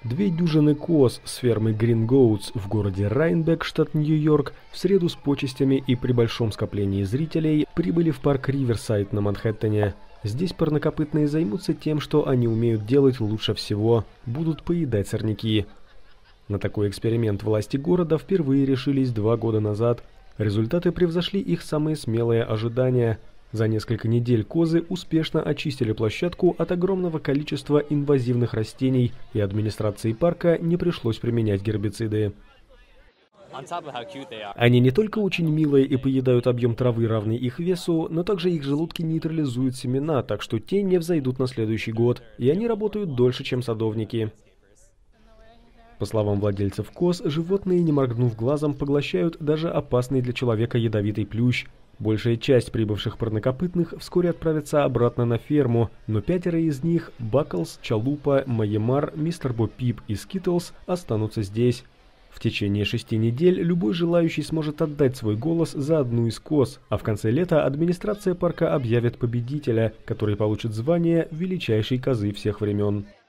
2 дюжины коз с фермы Green Goats в городе Райнбек, штат Нью-Йорк, в среду с почестями и при большом скоплении зрителей прибыли в парк Риверсайд на Манхэттене. Здесь парнокопытные займутся тем, что они умеют делать лучше всего – будут поедать сорняки. На такой эксперимент власти города впервые решились 2 года назад. Результаты превзошли их самые смелые ожидания. За несколько недель козы успешно очистили площадку от огромного количества инвазивных растений, и администрации парка не пришлось применять гербициды. Они не только очень милые и поедают объем травы, равный их весу, но также их желудки нейтрализуют семена, так что те не взойдут на следующий год, и они работают дольше, чем садовники. По словам владельцев коз, животные, не моргнув глазом, поглощают даже опасный для человека ядовитый плющ. Большая часть прибывших парнокопытных вскоре отправится обратно на ферму, но 5 из них – Бакклз, Чалупа, Майемар, Мистер Бо Пип и Скитлз – останутся здесь. В течение 6 недель любой желающий сможет отдать свой голос за одну из коз, а в конце лета администрация парка объявит победителя, который получит звание величайшей козы всех времен.